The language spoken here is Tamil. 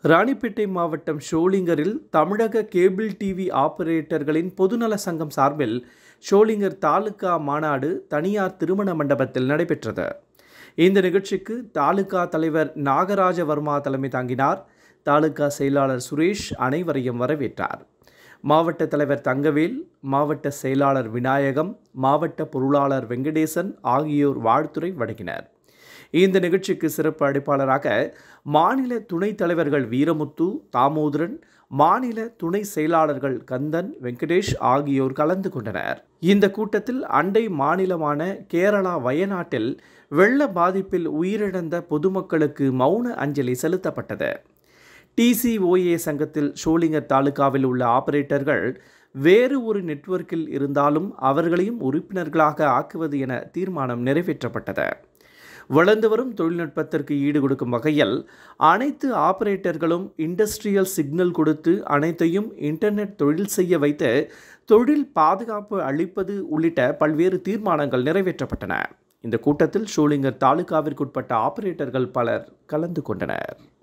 ராணிப்பேட்டை மாவட்டம் ஷோலிங்கரில் தமிழக கேபிள் டிவி ஆபரேட்டர்களின் பொதுநல சங்கம் சார்பில் ஷோலிங்கர் தாலுகா மாநாடு தனியார் திருமண மண்டபத்தில் நடைபெற்றது. இந்த நிகழ்ச்சிக்கு தாலுகா தலைவர் நாகராஜவர்மா தலைமை தாங்கினார். தாலுகா செயலாளர் சுரேஷ் அனைவரையும் வரவேற்றார். மாவட்ட தலைவர் தங்கவேல், மாவட்ட செயலாளர் விநாயகம், மாவட்ட பொருளாளர் வெங்கடேசன் ஆகியோர் வாழ்த்துரை வழங்கினர். இந்த நிகழ்ச்சிக்கு சிறப்பு அழைப்பாளராக மாநில துணைத் தலைவர்கள் வீரமுத்து, தாமோதரன், மாநில துணை செயலாளர்கள் கந்தன், வெங்கடேஷ் ஆகியோர் கலந்து கொண்டனர். இந்த கூட்டத்தில் அண்டை மாநிலமான கேரளா வயநாட்டில் வெள்ள பாதிப்பில் உயிரிழந்த பொதுமக்களுக்கு மௌன அஞ்சலி செலுத்தப்பட்டது. TCOA சங்கத்தில் ஷோலிங்கர் தாலுகாவில் உள்ள ஆபரேட்டர்கள் வேறு ஒரு நெட்வொர்க்கில் இருந்தாலும் அவர்களையும் உறுப்பினர்களாக ஆக்குவது என தீர்மானம் நிறைவேற்றப்பட்டது. வளர்ந்து வரும் தொழில்நுட்பத்திற்கு ஈடு கொடுக்கும் வகையில் அனைத்து ஆபரேட்டர்களும் இண்டஸ்ட்ரியல் சிக்னல் கொடுத்து அனைத்தையும் இன்டர்நெட் தொழில் செய்ய வைத்து தொழில் பாதுகாப்பு அளிப்பது உள்ளிட்ட பல்வேறு தீர்மானங்கள் நிறைவேற்றப்பட்டன. இந்த கூட்டத்தில் ஷோலிங்கர் தாலுகாவிற்குட்பட்ட ஆபரேட்டர்கள் பலர் கலந்து கொண்டனர்.